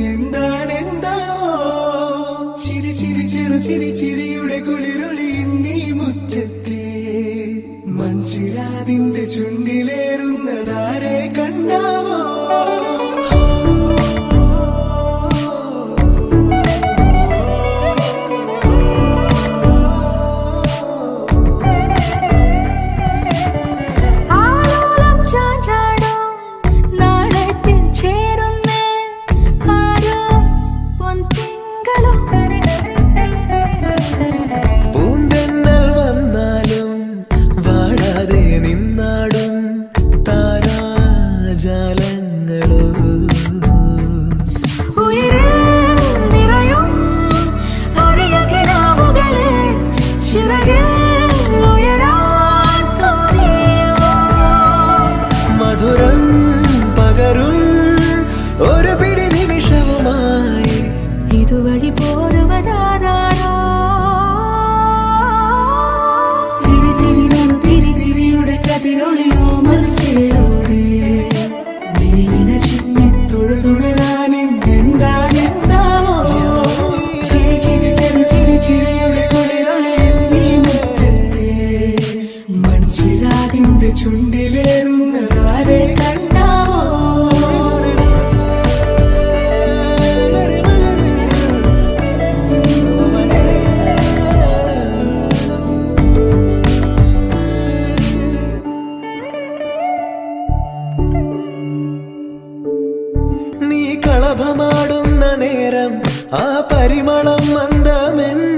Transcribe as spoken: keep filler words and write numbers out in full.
എന്താണെന്താവോ ചിരി ചിരി ചെറു ചിരി ചിരിയുടെ കുളിരൊളി നീ മുറ്റത്തെ മൺചിരാതിന്റെ ചുണ്ടിലേറുന്നതാരെ കണ്ടാവോ ഇതുവഴി പോരുവതാരോ തിരി തിരി തിരി തിരിയുടെ കതിരൊളിയോ മറിച്ചിലൂടെ വിഴിയിട ചുറ്റി തൊഴുതുണരാനും എന്താണെന്താവോ ചിരി ചിരി ചെറു ചിരി ചിരിയുടെ കുളിരൊളി നീ മുറ്റത്തെ മൺചിരാതിന്റെ ചുണ്ടിലേറുന്നതാരെ കണ്ടാവോ കളഭമാടുന്ന നേരം ആ പരിമളം മന്ദമെൻ